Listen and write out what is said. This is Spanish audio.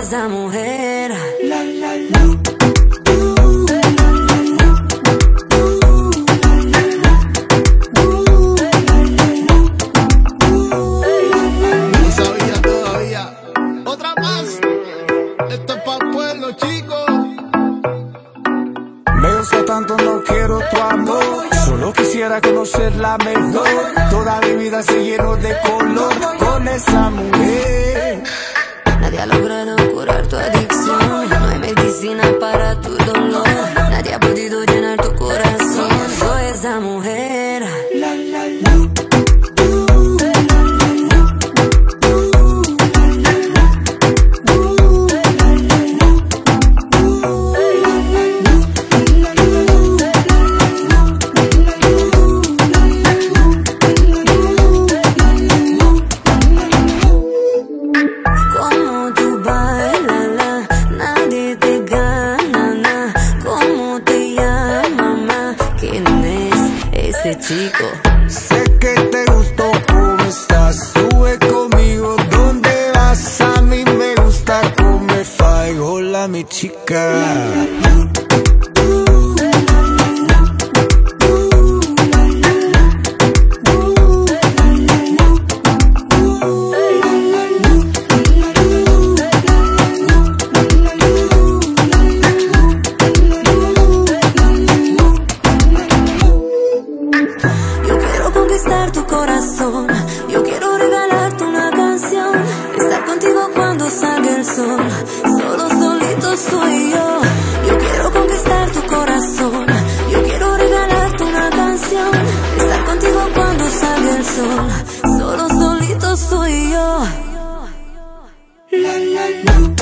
esa mujer. La, la, la. Me gusta tanto, no quiero tu amor. Solo quisiera conocerla mejor. Toda mi vida se llenó de color con esa mujer. Nadie ha logrado curar tu adicción. No hay medicina para tu dolor. Nadie ha podido llenar tu corazón. Soy esa mujer. La, la, la. Chico, sé que te gustó cómo estás. Sube conmigo, ¿dónde vas? A mí me gusta cómo me fai. Hola, mi chica. Tu corazón, yo quiero regalarte una canción, estar contigo cuando salga el sol, solo solito soy yo. Yo quiero conquistar tu corazón, yo quiero regalarte una canción, estar contigo cuando salga el sol, solo solito soy yo. La, la, la.